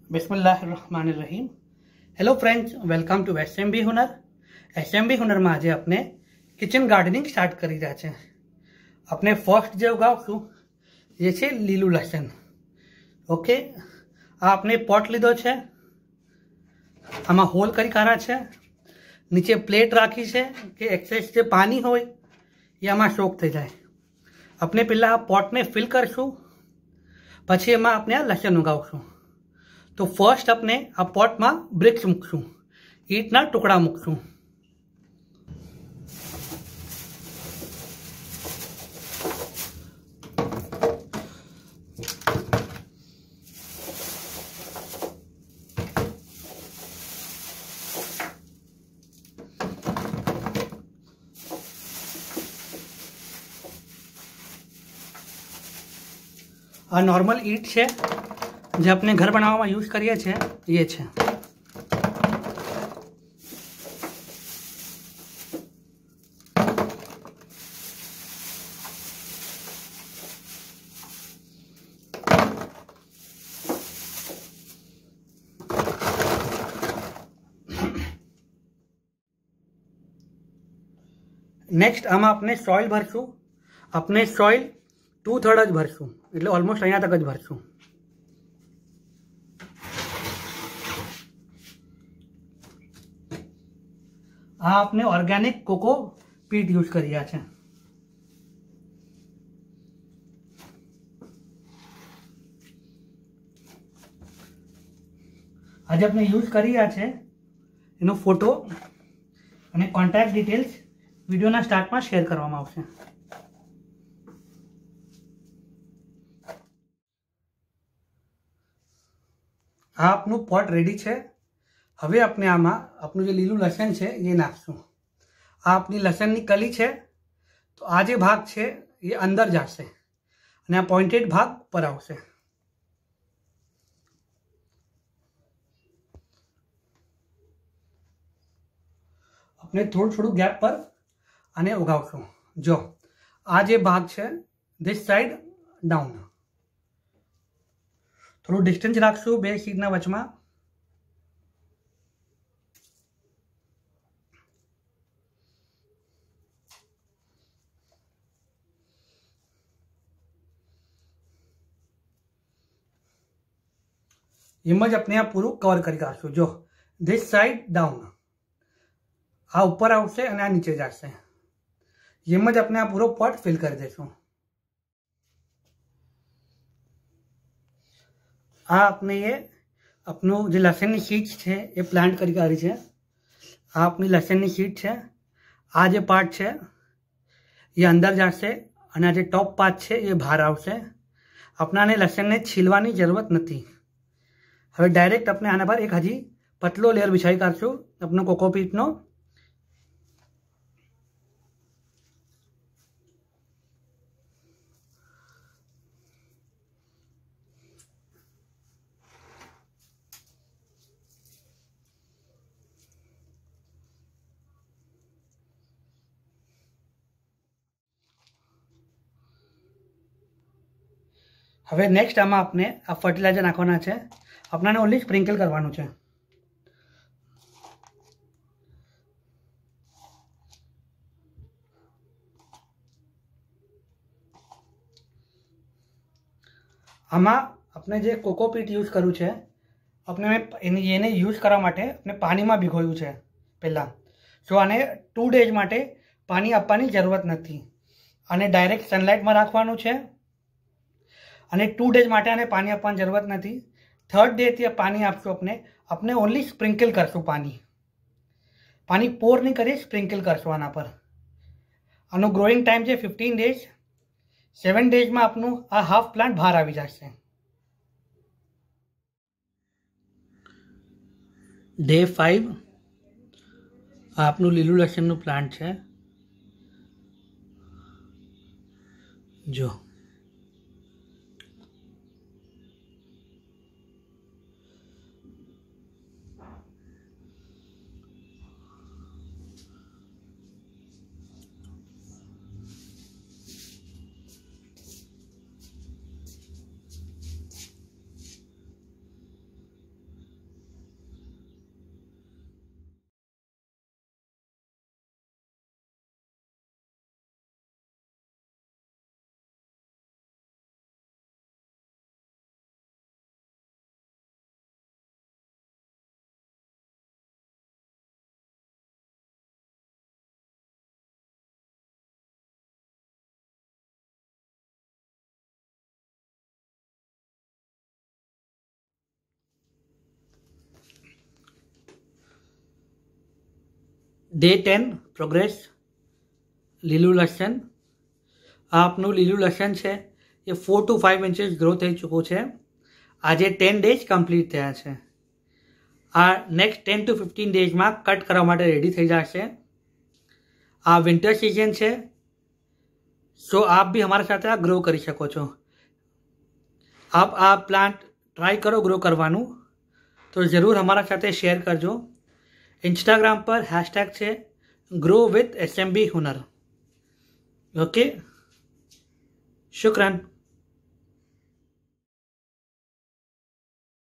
बिस्मिल्लाहिर्रहमानिर्रहीम। Hello friends, welcome to SMB Hunar. SMB Hunar में आज अपने किचन गार्डनिंग स्टार्ट કરી રહ્યા છે। આપણે ફર્સ્ટ જે ઉગાવશું એ છે લીલું લસણ। ઓકે, આ આપણે પોટ લીધો છે, આમાં હોલ કરી કાઢા છે, નીચે પ્લેટ રાખી છે કે એક્સેસ જે પાણી હોય એ આમાં સોક થઈ જાય। આપણે પહેલા આ પોટને ફિલ કરશું, પછી એમાં આપણે આ લસણ ઉગાવશું। तो फर्स्ट अपने आ पॉट में ब्रिक्स मूकशू, ईटना टुकड़ा मूकशू। आ नॉर्मल ईट है जो अपने घर बनावा में यूज करिए छे, ये छे। नेक्स्ट आमा अपने सॉइल भरशू। अपने सॉइल 2/3 ज भरशू, એટલે ऑलमोस्ट अहींया तक ज भरशू। आ आपने ऑर्गेनिक कोको पीट यूज करिया छे। आज आपने यूज करिया छे एनो फोटो अने कॉन्टेक्ट डिटेल्स वीडियो ना स्टार्ट में शेर करवामां आवशे। आ आपनु पॉट रेडी छे। हवे अपने आमा अपनु जे लीलू लसन है ये नाखशू। आ अपनी लसन की कली है, तो आ जे भाग है ये अंदर जाशे अने आ पॉइंटेड भाग पर आवशे। अपने थोड़ू थोड़ू गैप पर आने उगावशू। जो आ जे भाग है दिस साइड डाउन, थोड़ू डिस्टन्स राखशू बे सीडना वचमा। इमज अपने आप पूरू कवर करी काढशू। जो दिस साइड डाउन, आ ऊपर आवशे अने आ नीचे जाशे। इमज अपने आप पूरो पॉट फिल कर देशू। आ अपने ये अपनो जो लसन की शीट्स है ये प्लांट करी काढी छे। आ अपनी लसन की शीट है। आ जे पार्ट है ये अंदर जाशे अने आ जे टॉप पार्ट है ये बहार आवशे। अपनाने लसन ने छीलवानी जरूरत नहीं। हवे डायरेक्ट अपने आना पर एक हजी पतलो लेयर बिछाई काढशू अपनो कोकोपीट नो। हवे नेक्स्ट आमा अपने आ फर्टिलाइजर नाखवाना छे। अपनाने ओनली स्प्रिंकल करवानुं छे। आमा अपने जे कोकोपीट यूज करू छे, अपने एने यूज करवा माटे अपने पानी में भीगोयु छे पहला। सो आने 2 डेज माटे पानी आपवानी जरूरत नहीं। आने डायरेक्ट सनलाइट में राखवानुं छे अने 2 डेज माटे आने पानी आपवानी जरूरत नहीं। 3rd डे थी पानी आपशो। अपने ओनली स्प्रिंकल करशू। पानी पोर नहीं करी, स्प्रिंकल करशू आना पर। आनो ग्रोइंग टाइम है 15 डेज। 7 डेज में आपनु आ हाफ प्लांट बहार आवी जशे। डे 5 आपनु लीलू लसन प्लांट है। जो ડે 10 પ્રોગ્રેસ લીલું લસણ. આ આપનું લીલું લસણ છે એ 4 to 5 ઇંચીસ ગ્રો થઈ ચૂક્યું છે. આજે 10 ડેઝ કમ્પ્લીટ થયા છે. આ નેક્સ્ટ 10 to 15 ડેઝમાં કટ કરવા માટે રેડી થઈ જશે. આ વિન્ટર સિઝન છે, સો आप भी हमारे साथ ग्रो કરી શકો છો. आप આ પ્લાન્ટ ટ્રાય કરો ગ્રો કરવાનું, તો ज़रूर हमारा साथ शेयर करजो. इंस्टाग्राम पर हैशटैग છે grow with SMB Hunar. Okay, शुक्रन.